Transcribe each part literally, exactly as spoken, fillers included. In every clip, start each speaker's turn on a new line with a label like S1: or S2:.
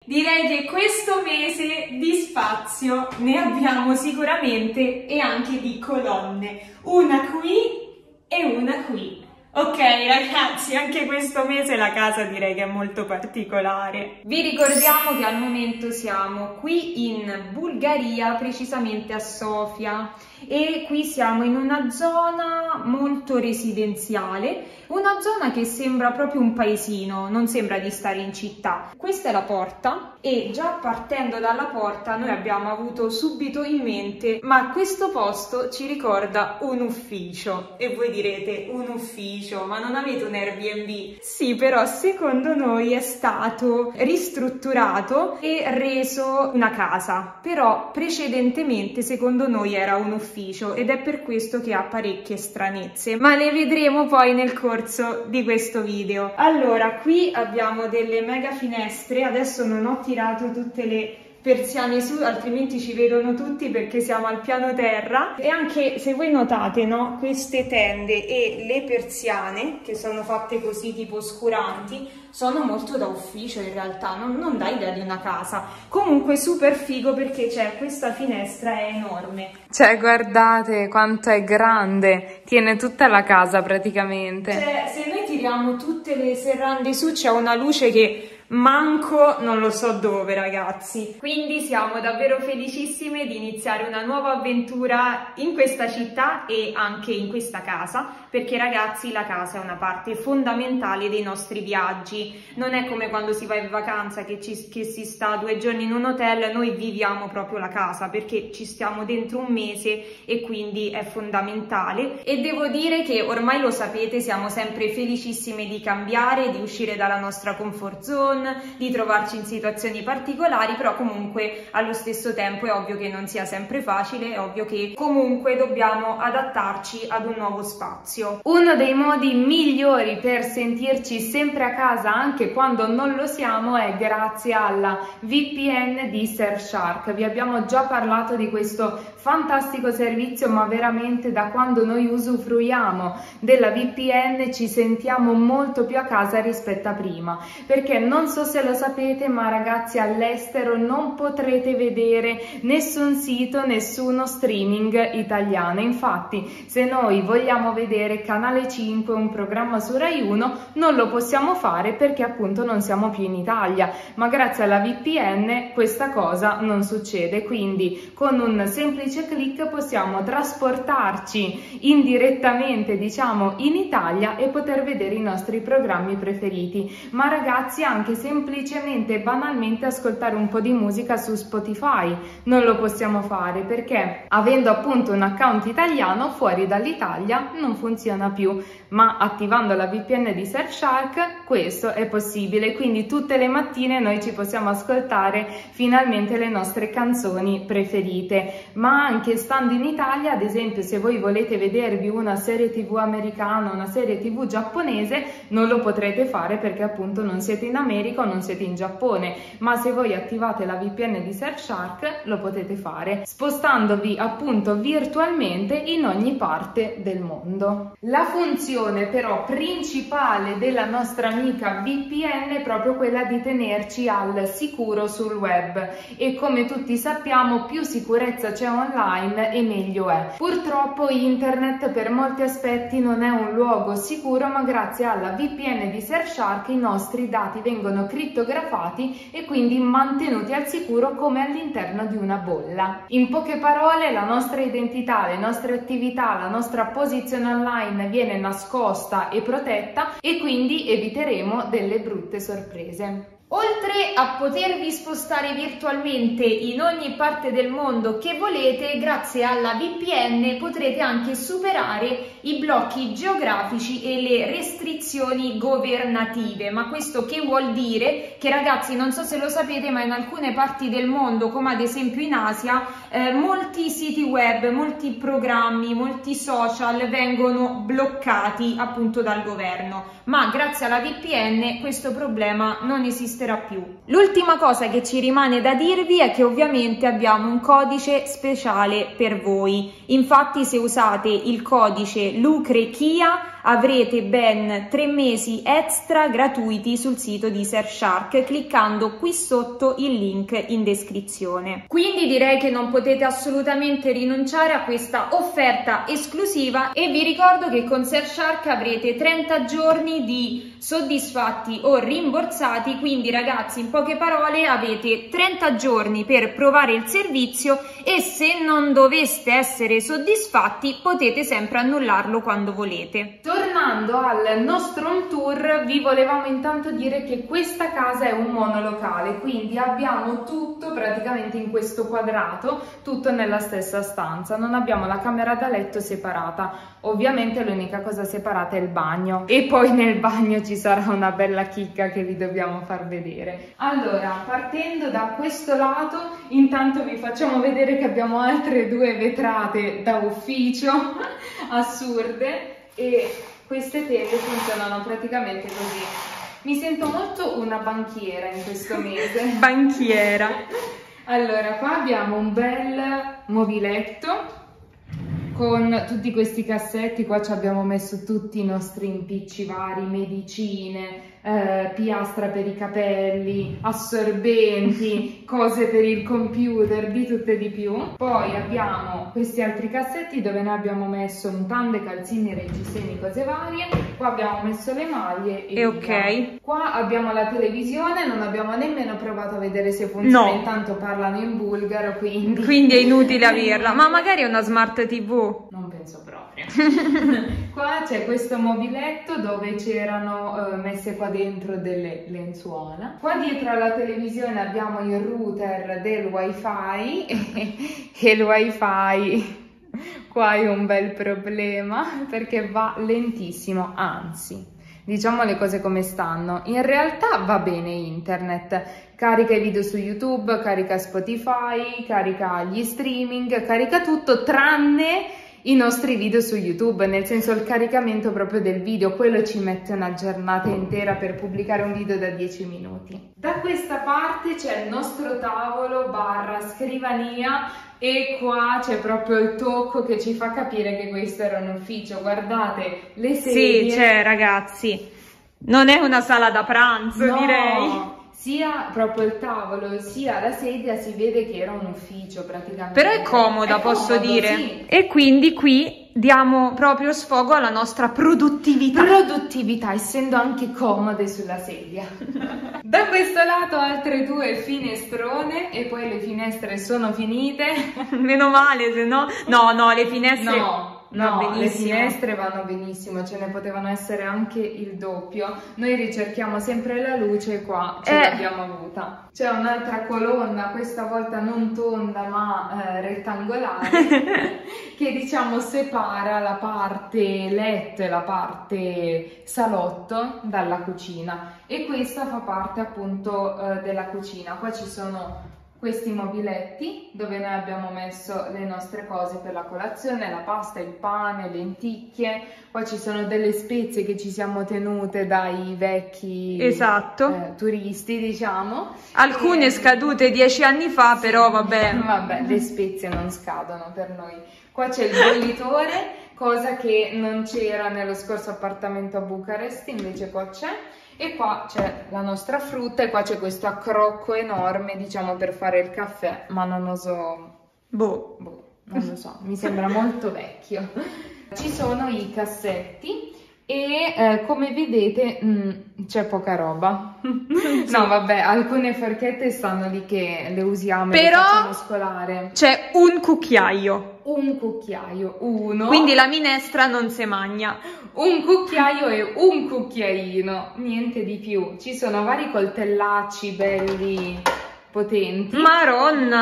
S1: direi che questo mese di spazio ne abbiamo sicuramente e anche di colonne, una qui e una qui. Ok ragazzi, anche questo mese la casa direi che è molto particolare. Vi ricordiamo che al momento siamo qui in Bulgaria, precisamente a Sofia, e qui siamo in una zona molto residenziale, una zona che sembra proprio un paesino, non sembra di stare in città. Questa è la porta e già partendo dalla porta noi abbiamo avuto subito in mente: ma questo posto ci ricorda un ufficio. E voi direte: un ufficio? Ma non avete un Airbnb? Sì, però secondo noi è stato ristrutturato e reso una casa, però precedentemente secondo noi era un ufficio ed è per questo che ha parecchie stranezze, ma le vedremo poi nel corso di questo video. Allora, qui abbiamo delle mega finestre, adesso non ho tirato tutte le persiane su, altrimenti ci vedono tutti perché siamo al piano terra. E anche se voi notate, no, queste tende e le persiane che sono fatte così tipo oscuranti sono molto da ufficio in realtà, non, non dà idea di una casa. Comunque super figo perché c'è questa finestra, è enorme,
S2: cioè guardate quanto è grande, tiene tutta la casa praticamente.
S1: Cioè se noi tiriamo tutte le serrande su c'è una luce che manco non lo so dove, ragazzi. Quindi siamo davvero felicissime di iniziare una nuova avventura in questa città e anche in questa casa, perché ragazzi la casa è una parte fondamentale dei nostri viaggi. Non è come quando si va in vacanza che, ci, che si sta due giorni in un hotel, noi viviamo proprio la casa perché ci stiamo dentro un mese e quindi è fondamentale. E devo dire che ormai lo sapete, siamo sempre felicissime di cambiare, di uscire dalla nostra comfort zone, di trovarci in situazioni particolari, però comunque allo stesso tempo è ovvio che non sia sempre facile, è ovvio che comunque dobbiamo adattarci ad un nuovo spazio.
S2: Uno dei modi migliori per sentirci sempre a casa anche quando non lo siamo è grazie alla V P N di Surfshark. Vi abbiamo già parlato di questo fantastico servizio, ma veramente da quando noi usufruiamo della V P N ci sentiamo molto più a casa rispetto a prima, perché non so se lo sapete, ma ragazzi all'estero non potrete vedere nessun sito, nessuno streaming italiano. Infatti se noi vogliamo vedere Canale cinque, un programma su Rai uno, non lo possiamo fare perché appunto non siamo più in Italia, ma grazie alla V P N questa cosa non succede. Quindi con un semplice clic possiamo trasportarci indirettamente, diciamo, in Italia e poter vedere i nostri programmi preferiti. Ma ragazzi, anche semplicemente e banalmente ascoltare un po' di musica su Spotify non lo possiamo fare perché avendo appunto un account italiano fuori dall'Italia non funziona più, ma attivando la V P N di Surfshark questo è possibile. Quindi tutte le mattine noi ci possiamo ascoltare finalmente le nostre canzoni preferite. Ma anche stando in Italia, ad esempio, se voi volete vedervi una serie tv americana, una serie tv giapponese, non lo potrete fare perché appunto non siete in America o non siete in Giappone. Ma se voi attivate la V P N di Surfshark lo potete fare spostandovi appunto virtualmente in ogni parte del mondo. La funzione però principale della nostra amica V P N è proprio quella di tenerci al sicuro sul web, e come tutti sappiamo più sicurezza c'è online e meglio è. Purtroppo internet per molti aspetti non è un luogo sicuro, ma grazie alla V P N di Surfshark i nostri dati vengono crittografati e quindi mantenuti al sicuro come all'interno di una bolla. In poche parole, la nostra identità, le nostre attività, la nostra posizione online viene nascosta e protetta e quindi eviteremo delle brutte sorprese.
S1: Oltre a potervi spostare virtualmente in ogni parte del mondo che volete, grazie alla V P N potrete anche superare i blocchi geografici e le restrizioni governative. Ma questo che vuol dire? Che ragazzi, non so se lo sapete, ma in alcune parti del mondo, come ad esempio in Asia, eh, molti siti web, molti programmi, molti social vengono bloccati appunto dal governo. Ma grazie alla V P N questo problema non esiste più. L'ultima cosa che ci rimane da dirvi è che ovviamente abbiamo un codice speciale per voi. Infatti se usate il codice Lucrechia avrete ben tre mesi extra gratuiti sul sito di Surfshark cliccando qui sotto il link in descrizione. Quindi direi che non potete assolutamente rinunciare a questa offerta esclusiva e vi ricordo che con Surfshark avrete trenta giorni di soddisfatti o rimborsati, quindi ragazzi, in poche parole avete trenta giorni per provare il servizio e se non doveste essere soddisfatti potete sempre annullarlo quando volete.
S2: Tornando al nostro home tour, vi volevamo intanto dire che questa casa è un monolocale, quindi abbiamo tutto praticamente in questo quadrato, tutto nella stessa stanza, non abbiamo la camera da letto separata, ovviamente l'unica cosa separata è il bagno e poi nel bagno ci sarà una bella chicca che vi dobbiamo far vedere. Allora, partendo da questo lato, intanto vi facciamo vedere che abbiamo altre due vetrate da ufficio assurde e queste tele funzionano praticamente così. Mi sento molto una banchiera in questo mese.
S1: Banchiera.
S2: Allora, qua abbiamo un bel mobiletto con tutti questi cassetti. Qua ci abbiamo messo tutti i nostri impicci vari, medicine, eh, piastra per i capelli, assorbenti, cose per il computer, di tutte e di più. Poi abbiamo questi altri cassetti dove noi abbiamo messo mutande, calzini, reggiseni, cose varie. Qua abbiamo messo le maglie e,
S1: e ok.
S2: Qua abbiamo la televisione, non abbiamo nemmeno provato a vedere se funziona,
S1: no.
S2: Intanto parlano in bulgaro, quindi...
S1: Quindi è inutile averla, ma magari è una smart tivù.
S2: Non penso proprio. Qua c'è questo mobiletto dove c'erano eh, messe qua dentro delle lenzuola. Qua dietro alla televisione abbiamo il router del wifi e il wifi qua è un bel problema perché va lentissimo, anzi, diciamo le cose come stanno, in realtà va bene internet, carica i video su YouTube, carica Spotify, carica gli streaming, carica tutto tranne i nostri video su YouTube, nel senso il caricamento proprio del video, quello ci mette una giornata intera per pubblicare un video da dieci minuti. Da questa parte c'è il nostro tavolo barra scrivania e qua c'è proprio il tocco che ci fa capire che questo era un ufficio. Guardate le sedie.
S1: Sì, c'è ragazzi, non è una sala da pranzo,
S2: no.
S1: direi.
S2: Sia proprio il tavolo sia la sedia si vede che era un ufficio praticamente.
S1: Però è comoda,
S2: è
S1: posso
S2: comodo,
S1: dire.
S2: Sì.
S1: E quindi qui diamo proprio sfogo alla nostra produttività.
S2: Produttività, essendo anche comode sulla sedia. Da questo lato altre due finestrone e poi le finestre sono finite.
S1: Meno male, se no... No, no, le finestre...
S2: No. No,
S1: benissimo.
S2: Le finestre vanno benissimo, ce ne potevano essere anche il doppio. Noi ricerchiamo sempre la luce e qua ce
S1: eh.
S2: l'abbiamo avuta. C'è un'altra colonna, questa volta non tonda ma eh, rettangolare, che diciamo separa la parte letto e la parte salotto dalla cucina. E questa fa parte appunto eh, della cucina. Qua ci sono questi mobiletti dove noi abbiamo messo le nostre cose per la colazione, la pasta, il pane, lenticchie. Qua ci sono delle spezie che ci siamo tenute dai vecchi
S1: esatto.
S2: eh, turisti, diciamo.
S1: Alcune e... scadute dieci anni fa, sì. Però vabbè.
S2: Vabbè, le spezie non scadono per noi. Qua c'è il bollitore, cosa che non c'era nello scorso appartamento a Bucarest, invece qua c'è. E qua c'è la nostra frutta e qua c'è questo accrocco enorme, diciamo, per fare il caffè, ma non lo so,
S1: boh,
S2: boh non lo so, mi sembra molto vecchio. Ci sono i cassetti e eh, come vedete c'è poca roba. Sì. No vabbè, alcune forchette stanno lì che le usiamo e le facciamo scolare.
S1: C'è un cucchiaio.
S2: Un cucchiaio, uno.
S1: Quindi la minestra non si magna.
S2: Un cucchiaio e un cucchiaino, niente di più. Ci sono vari coltellacci belli potenti.
S1: Maronna!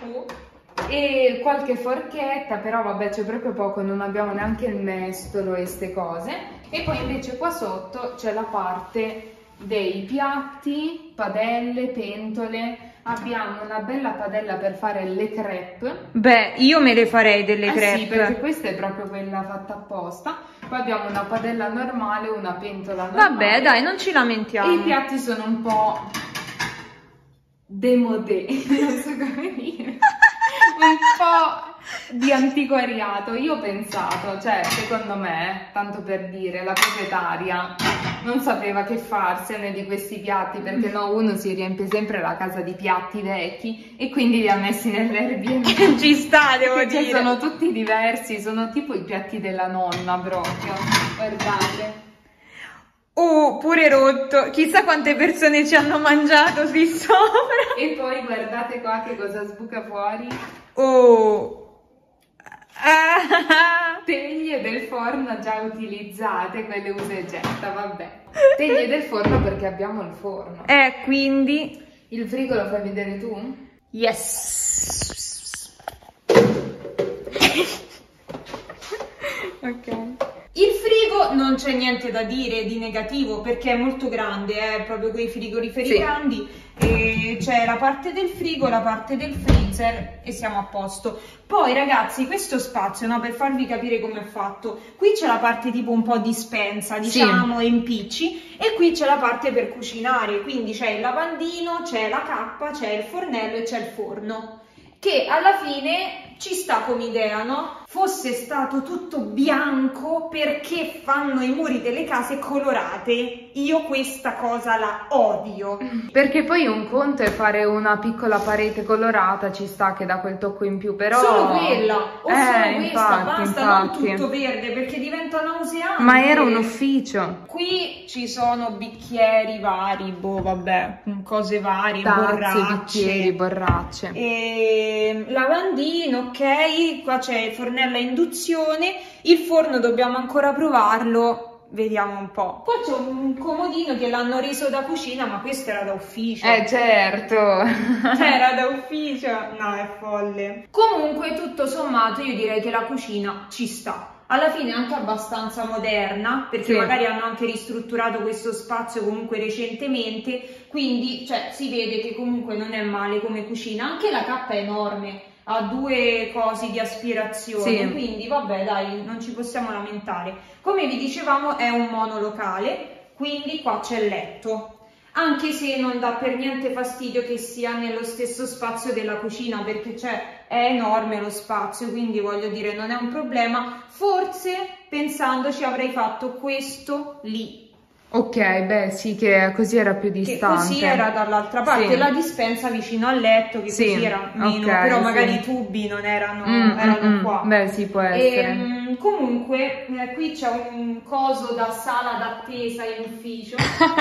S2: E qualche forchetta, però vabbè c'è proprio poco, non abbiamo neanche il mestolo e ste cose. E poi invece qua sotto c'è la parte dei piatti, padelle, pentole. Abbiamo una bella padella per fare le crepe.
S1: Beh, io me le farei delle
S2: eh
S1: crepe.
S2: Sì, perché questa è proprio quella fatta apposta. Poi abbiamo una padella normale, una pentola normale.
S1: Vabbè, dai, non ci lamentiamo.
S2: E i piatti sono un po' démodé, non so come dire. Un po'... di antiquariato. Io ho pensato, cioè secondo me, tanto per dire, la proprietaria non sapeva che farsene di questi piatti, perché no, uno si riempie sempre la casa di piatti vecchi e quindi li ha messi nell'Airbnb.
S1: Ci sta, devo
S2: Perché
S1: dire.
S2: sono tutti diversi, sono tipo i piatti della nonna proprio, guardate.
S1: Oh, pure rotto. Chissà quante persone ci hanno mangiato qui sopra.
S2: E poi guardate qua che cosa sbuca fuori.
S1: Oh. Ah.
S2: Teglie del forno già utilizzate, quelle usa e getta, vabbè. Teglie del forno perché abbiamo il forno.
S1: Eh, quindi...
S2: Il frigo lo fai vedere tu?
S1: Yes.
S2: Ok.
S1: Il frigo non c'è niente da dire di negativo perché è molto grande, è eh, proprio quei frigoriferi
S2: sì.
S1: grandi, e c'è la parte del frigo, la parte del freezer e siamo a posto. Poi ragazzi, questo spazio, no, per farvi capire come è fatto, qui c'è la parte tipo un po' dispensa, diciamo, sì. impicci, e qui c'è la parte per cucinare, quindi c'è il lavandino, c'è la cappa, c'è il fornello e c'è il forno, che alla fine ci sta come idea, no? Fosse stato tutto bianco, perché fanno i muri delle case colorate? Io questa cosa la odio.
S2: Perché poi un conto è fare una piccola parete colorata, ci sta che dà quel tocco in più, però...
S1: Solo quella, o
S2: eh,
S1: solo questa,
S2: infatti,
S1: basta,
S2: infatti.
S1: non tutto verde, perché diventa nauseante.
S2: Ma era un ufficio.
S1: Qui ci sono bicchieri vari, boh, vabbè, cose varie,
S2: Tazze,
S1: borracce.
S2: bicchieri, borracce.
S1: E... lavandino, ok, qua c'è il fornello a induzione, il forno dobbiamo ancora provarlo, vediamo un po'. Qua c'è un comodino che l'hanno reso da cucina, ma questo era da ufficio.
S2: Eh certo.
S1: Era da ufficio, no, è folle. Comunque tutto sommato io direi che la cucina ci sta. Alla fine è anche abbastanza moderna, perché sì. magari hanno anche ristrutturato questo spazio comunque recentemente, quindi cioè, si vede che comunque non è male come cucina. Anche la cappa è enorme, ha due cosi di aspirazione, sì. quindi vabbè dai, non ci possiamo lamentare. Come vi dicevamo è un monolocale, quindi qua c'è il letto. Anche se non dà per niente fastidio che sia nello stesso spazio della cucina, perché cioè, è enorme lo spazio, quindi voglio dire non è un problema. Forse pensandoci avrei fatto questo lì.
S2: Ok, beh sì, che così era più distante.
S1: Che così era dall'altra parte,
S2: sì.
S1: la dispensa vicino al letto, che sì. così era meno, okay, però magari sì. i tubi non erano, mm, erano mm, qua.
S2: Beh sì, può essere.
S1: E, comunque eh, qui c'è un coso da sala d'attesa in ufficio.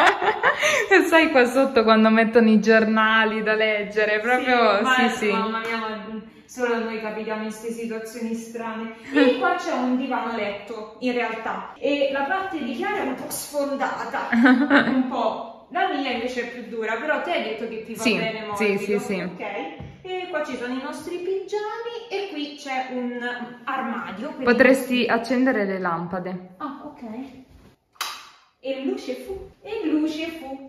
S2: Sai qua sotto quando mettono i giornali da leggere, proprio
S1: sì, ma
S2: sì,
S1: è,
S2: sì.
S1: Mamma mia, ma solo noi capitiamo in queste situazioni strane. E qua c'è un divano letto in realtà, e la parte di Chiara è un po' sfondata, un po'. La mia invece è più dura, però te hai detto che ti va
S2: sì,
S1: bene morbido.
S2: Sì, sì, sì.
S1: Ok. E qua ci sono i nostri pigiami e qui c'è un armadio.
S2: Potresti nostri... accendere le lampade.
S1: Ah, ok. E luce fu, e luce fu.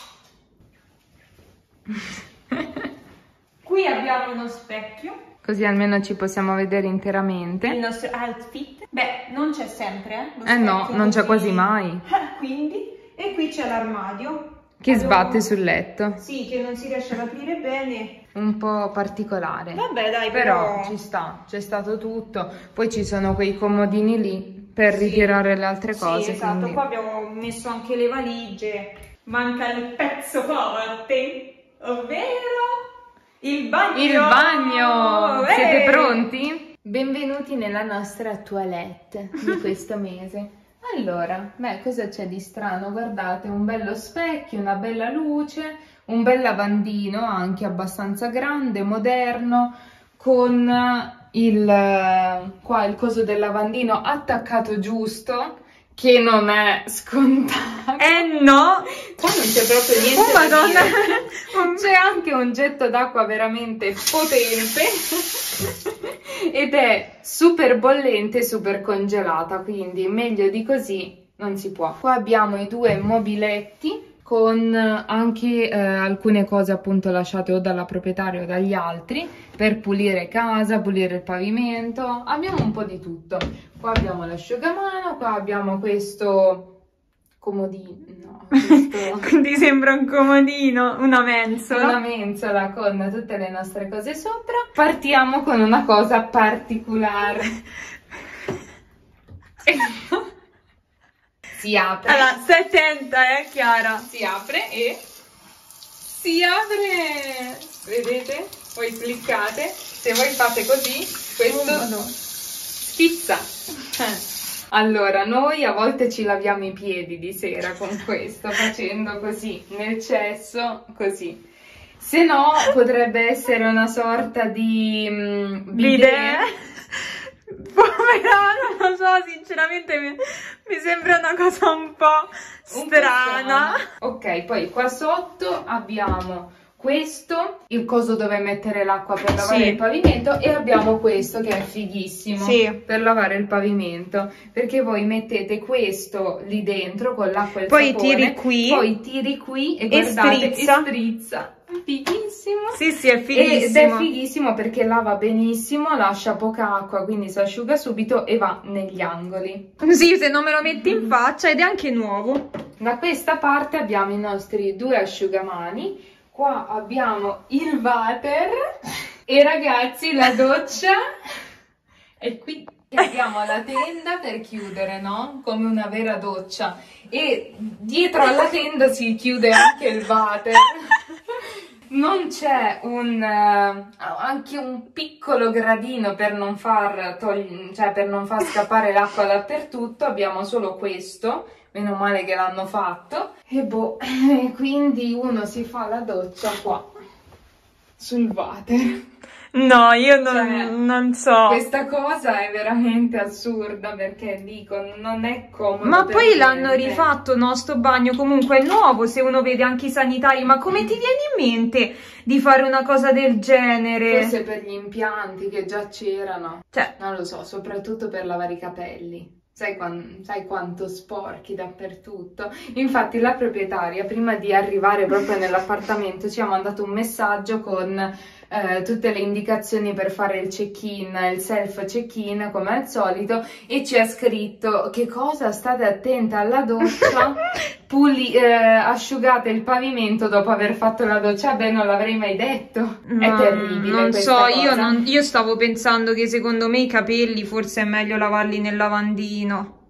S1: Qui abbiamo uno specchio.
S2: Così almeno ci possiamo vedere interamente.
S1: Il nostro outfit. Beh, non c'è sempre, eh? Lo
S2: eh no, non c'è quasi mai.
S1: Quindi, e qui c'è l'armadio.
S2: Che Avevo... sbatte sul letto.
S1: Sì, che non si riesce ad aprire bene.
S2: Un po' particolare.
S1: Vabbè, dai,
S2: però...
S1: però...
S2: ci sta, c'è stato tutto. Poi ci sono quei comodini lì per sì. ritirare le altre cose.
S1: Sì, esatto.
S2: Quindi...
S1: Qua abbiamo messo anche le valigie. Manca il pezzo forte, ovvero... il bagno!
S2: Il bagno! Eeeh! Siete pronti? Benvenuti nella nostra toilette di questo mese. Allora, beh, cosa c'è di strano? Guardate, un bello specchio, una bella luce, un bel lavandino anche abbastanza grande, moderno, con il, qua il coso del lavandino attaccato giusto, che non è scontato.
S1: Eh no!
S2: Qua non c'è proprio niente
S1: oh,
S2: da
S1: Madonna.
S2: dire. C'è anche un getto d'acqua veramente potente ed è super bollente e super congelata, quindi meglio di così non si può. Qua abbiamo i due mobiletti con anche eh, alcune cose appunto lasciate o dalla proprietaria o dagli altri per pulire casa, pulire il pavimento. Abbiamo un po' di tutto. Qua abbiamo l'asciugamano, qua abbiamo questo comodino, no, questo...
S1: Ti sembra un comodino, una mensola.
S2: Una mensola con tutte le nostre cose sopra. Partiamo con una cosa particolare. Si apre.
S1: Allora, stai attenta, eh, Chiara.
S2: Si apre e si apre. Vedete? Voi cliccate. Se voi fate così, questo
S1: oh, no.
S2: spizza. Allora, noi a volte ci laviamo i piedi di sera con questo, facendo così, nel cesso, così. Se no, potrebbe essere una sorta di mm, bidet.
S1: Povera, non lo so, sinceramente mi, mi sembra una cosa un po' strana.
S2: Ok, poi qua sotto abbiamo questo, il coso dove mettere l'acqua per lavare
S1: sì.
S2: il pavimento, e abbiamo questo che è fighissimo
S1: sì.
S2: per lavare il pavimento, perché voi mettete questo lì dentro con l'acqua e il
S1: poi
S2: sapone,
S1: tiri qui,
S2: poi tiri qui e,
S1: e
S2: guardate,
S1: sprizza.
S2: e sprizza. Fighissimo.
S1: Sì, sì, è fighissimo.
S2: Ed è fighissimo perché lava benissimo, lascia poca acqua, quindi si asciuga subito e va negli angoli.
S1: Sì, se non me lo metti in faccia, ed è anche nuovo.
S2: Da questa parte abbiamo i nostri due asciugamani, qua abbiamo il water e ragazzi la doccia è qui. Abbiamo la tenda per chiudere, no? Come una vera doccia, e dietro alla tenda si chiude anche il water. Non c'è un uh, anche un piccolo gradino per non far togli- cioè per non far scappare l'acqua dappertutto, abbiamo solo questo, meno male che l'hanno fatto. E boh, quindi uno si fa la doccia qua sul water.
S1: No, io non,
S2: Cioè,
S1: non so.
S2: Questa cosa è veramente assurda, perché dico, non è comodo.
S1: Ma
S2: per
S1: poi l'hanno
S2: niente.
S1: rifatto, no, sto bagno comunque è nuovo, se uno vede anche i sanitari, ma come ti viene in mente di fare una cosa del genere?
S2: Forse per gli impianti che già c'erano,
S1: Cioè,
S2: non lo so, soprattutto per lavare i capelli. Sai, quan- sai quanto sporchi dappertutto? Infatti la proprietaria, prima di arrivare proprio nell'appartamento, ci ha mandato un messaggio con eh, tutte le indicazioni per fare il check-in, il self check-in come al solito, e ci ha scritto: che cosa, state attenta alla doccia, puli- eh, asciugate il pavimento dopo aver fatto la doccia. Beh, non l'avrei mai detto.
S1: no,
S2: È terribile.
S1: non
S2: questa
S1: so,
S2: cosa.
S1: io, non, io stavo pensando che secondo me i capelli forse è meglio lavarli nel lavandino.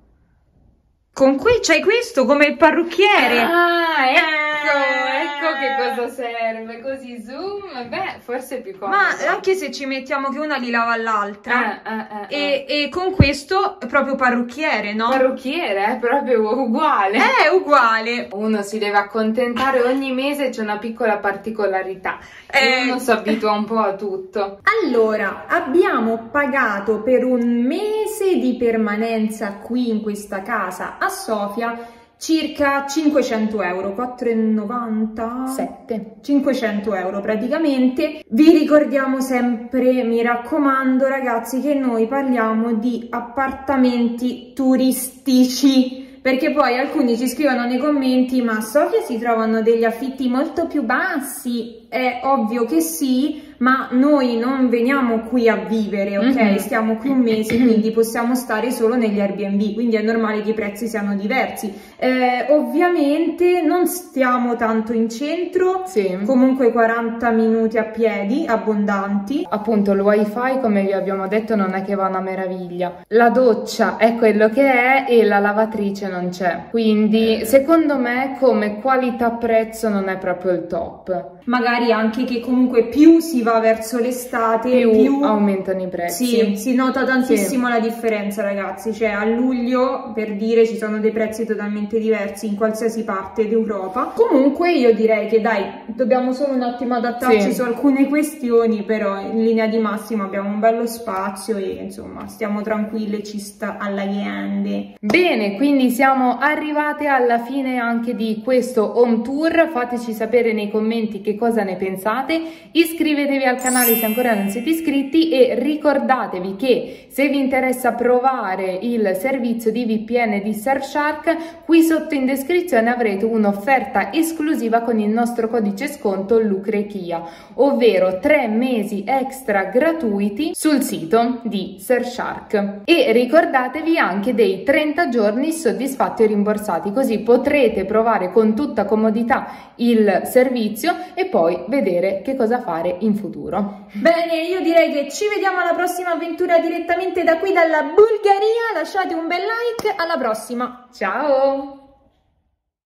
S1: Con qui c'hai questo come il parrucchiere.
S2: Ah, ecco,
S1: Eh.
S2: ecco che cosa serve. Così zoom, beh, forse è più comodo.
S1: Ma anche se ci mettiamo che una li lava all'altra.
S2: Eh, eh, eh,
S1: E, e con questo è proprio parrucchiere, no?
S2: parrucchiere è proprio uguale.
S1: È uguale.
S2: Uno si deve accontentare, ogni mese c'è una piccola particolarità
S1: Eh.
S2: e uno si abitua un po' a tutto.
S1: Allora, abbiamo pagato per un mese di permanenza qui in questa casa a Sofia circa cinquecento euro, quattro e novantasette, cinquecento euro praticamente. Vi ricordiamo sempre, mi raccomando ragazzi, che noi parliamo di appartamenti turistici, perché poi alcuni ci scrivono nei commenti: ma a Sofia si trovano degli affitti molto più bassi. È ovvio che sì, ma noi non veniamo qui a vivere, ok? Mm-hmm. Stiamo qui un mese, quindi possiamo stare solo negli Airbnb, quindi è normale che i prezzi siano diversi. Eh, ovviamente non stiamo tanto in centro,
S2: Sì.
S1: Comunque quaranta minuti a piedi, abbondanti.
S2: Appunto il wifi, come vi abbiamo detto, non è che va una meraviglia. La doccia è quello che è e la lavatrice non c'è. Quindi secondo me come qualità-prezzo non è proprio il top.
S1: Magari anche che comunque più si va verso l'estate,
S2: Più,
S1: più
S2: aumentano i prezzi.
S1: Sì, si nota tantissimo
S2: Sì.
S1: la differenza ragazzi, cioè a luglio, per dire, ci sono dei prezzi totalmente diversi in qualsiasi parte d'Europa. Comunque io direi che dai, dobbiamo solo un attimo adattarci
S2: Sì.
S1: su alcune questioni, però in linea di massima abbiamo un bello spazio e insomma stiamo tranquille, ci sta alla grande.
S2: Bene, quindi siamo arrivate alla fine anche di questo home tour. Fateci sapere nei commenti che che cosa ne pensate, iscrivetevi al canale se ancora non siete iscritti e ricordatevi che se vi interessa provare il servizio di V P N di Surfshark, qui sotto in descrizione avrete un'offerta esclusiva con il nostro codice sconto Lucrechia, ovvero tre mesi extra gratuiti sul sito di Surfshark. E ricordatevi anche dei trenta giorni soddisfatti o rimborsati, così potrete provare con tutta comodità il servizio e poi vedere che cosa fare in futuro.
S1: Bene, io direi che ci vediamo alla prossima avventura direttamente da qui dalla Bulgaria. Lasciate un bel like, alla prossima.
S2: Ciao!